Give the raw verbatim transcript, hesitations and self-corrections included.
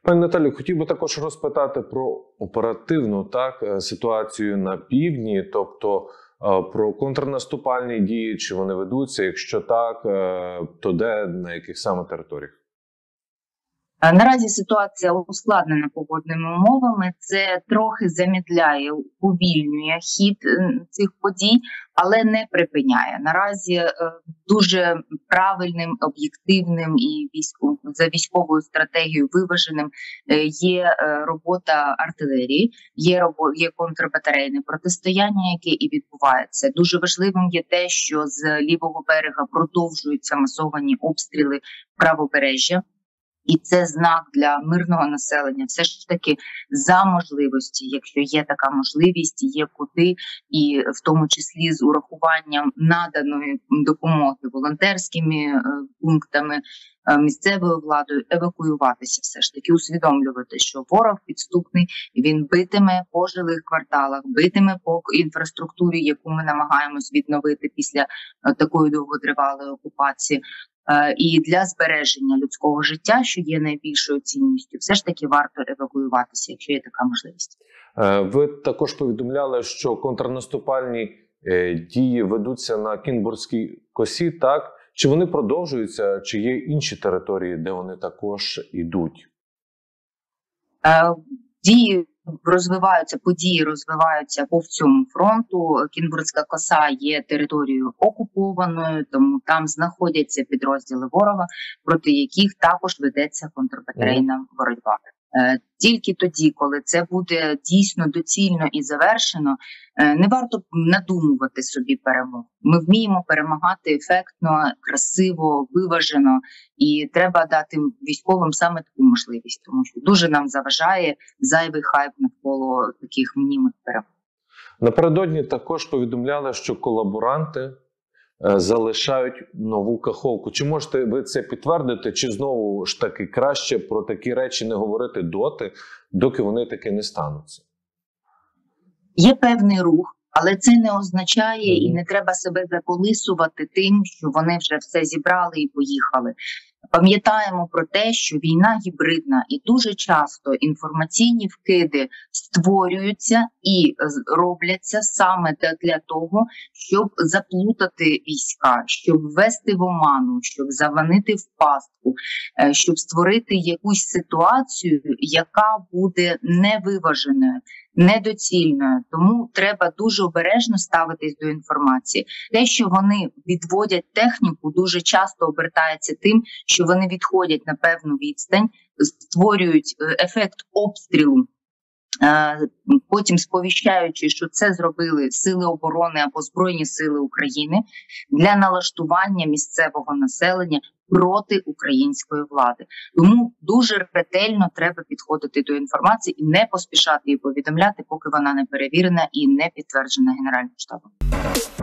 Пані Наталі, хотів би також розпитати про оперативну так ситуацію на півдні, тобто про контрнаступальні дії, чи вони ведуться, якщо так, то де, на яких саме територіях? Наразі ситуація ускладнена погодними умовами, це трохи замедляє, уповільнює хід цих подій, але не припиняє. Наразі дуже правильним, об'єктивним і військов... за військовою стратегією виваженим є робота артилерії, є, робо... є контрбатарейне протистояння, яке і відбувається. Дуже важливим є те, що з лівого берега продовжуються масовані обстріли правобережжя. І це знак для мирного населення. Все ж таки за можливості, якщо є така можливість, є куди, і в тому числі з урахуванням наданої допомоги волонтерськими е, пунктами, е, місцевою владою, евакуюватися все ж таки, усвідомлювати, що ворог підступний, він битиме по жилих кварталах, битиме по інфраструктурі, яку ми намагаємось відновити після е, такої довготривалої окупації. І для збереження людського життя, що є найбільшою цінністю, все ж таки варто евакуюватися, якщо є така можливість. Ви також повідомляли, що контрнаступальні дії ведуться на Кінбурзькій косі, так? Чи вони продовжуються, чи є інші території, де вони також йдуть? Дії розвиваються, події розвиваються по всьому фронту. Кінбурзька коса є територією окупованою, тому там знаходяться підрозділи ворога, проти яких також ведеться контрбатарейна боротьба. Тільки тоді, коли це буде дійсно доцільно і завершено, не варто надумувати собі перемогу. Ми вміємо перемагати ефектно, красиво, виважено, і треба дати військовим саме таку можливість, тому що дуже нам заважає зайвий хайп навколо таких мнімих перемог. Напередодні також повідомляли, що колаборанти залишають нову Каховку. Чи можете ви це підтвердити, чи знову ж таки краще про такі речі не говорити доти, доки вони таки не стануться? Є певний рух, але це не означає mm-hmm. і не треба себе заколисувати тим, що вони вже все зібрали і поїхали. Пам'ятаємо про те, що війна гібридна, і дуже часто інформаційні вкиди створюються і робляться саме для того, щоб заплутати війська, щоб ввести в оману, щоб заванити в пастку, щоб створити якусь ситуацію, яка буде невиваженою, недоцільною. Тому треба дуже обережно ставитись до інформації. Те, що вони відводять техніку, дуже часто обертається тим, що вони відходять на певну відстань, створюють ефект обстрілу, потім сповіщаючи, що це зробили Сили оборони або Збройні Сили України для налаштування місцевого населення проти української влади. Тому дуже ретельно треба підходити до інформації і не поспішати її повідомляти, поки вона не перевірена і не підтверджена Генеральним штабом.